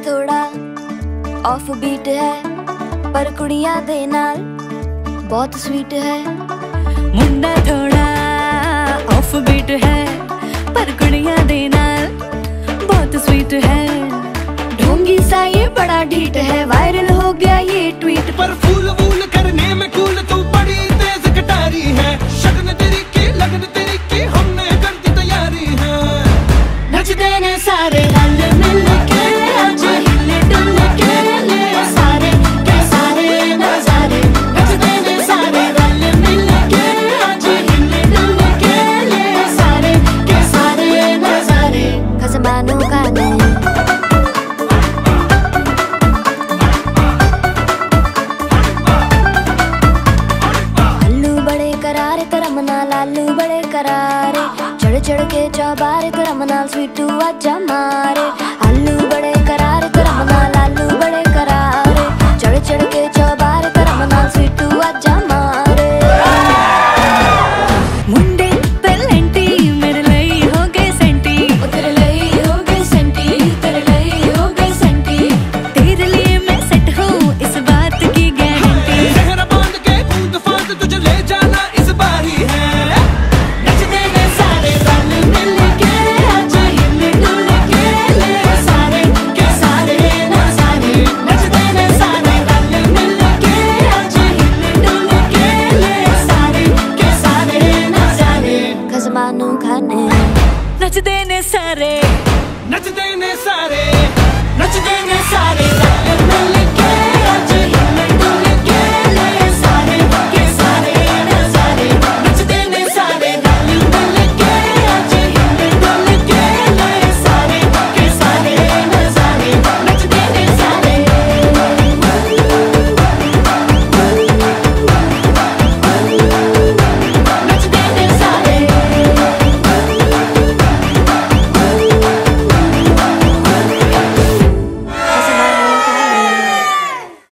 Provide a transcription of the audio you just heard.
थोड़ा off beat है, पर कुड़ियां दे नाल बहुत स्वीट है। मुंडा थोड़ा ऑफ बीट है, पर कुड़ियां दे नाल बहुत स्वीट है। ढोंगी सा ये बड़ा ढीठ है, वायरल हो गया ये ट्वीट। पर फूल वूल करने में कूल तू बड़ी तेज कटारी है। शगन तेरी की लगन तेरी की हमने कर दी तैयारी है। नचते ने सारे रल मिल के, आज हिले डुल के ले सारे के सारे नजारे। नचते ने सारे रल मिल के, आज हिले डुल के ले सारे के सारे नजारे। खसमानों का ने लालू बड़े करारे, चढ़ चढ़ के चौबारे तेरा मनाल स्वीटू आजा मारे। आलू बड़े करारे तेरा मनाल आलू बड़े करारे, चढ़ चढ़ के चौबारे तेरा मनाल स्वीटू आजा मारे। मुंडे पेलेंटी मेरे लिए हो गए सेंटी, तेरे लिए हो गए सेंटी, तेरे लिए हो गए सेंटी। तेरे लिए मैं सेट हूँ इस बात की गारंटी। लहरा बांध के कूद फांद तुझे ले जाना इस बारी है। नचते ने सारे, नचते ने सारे, नचते ने सारे।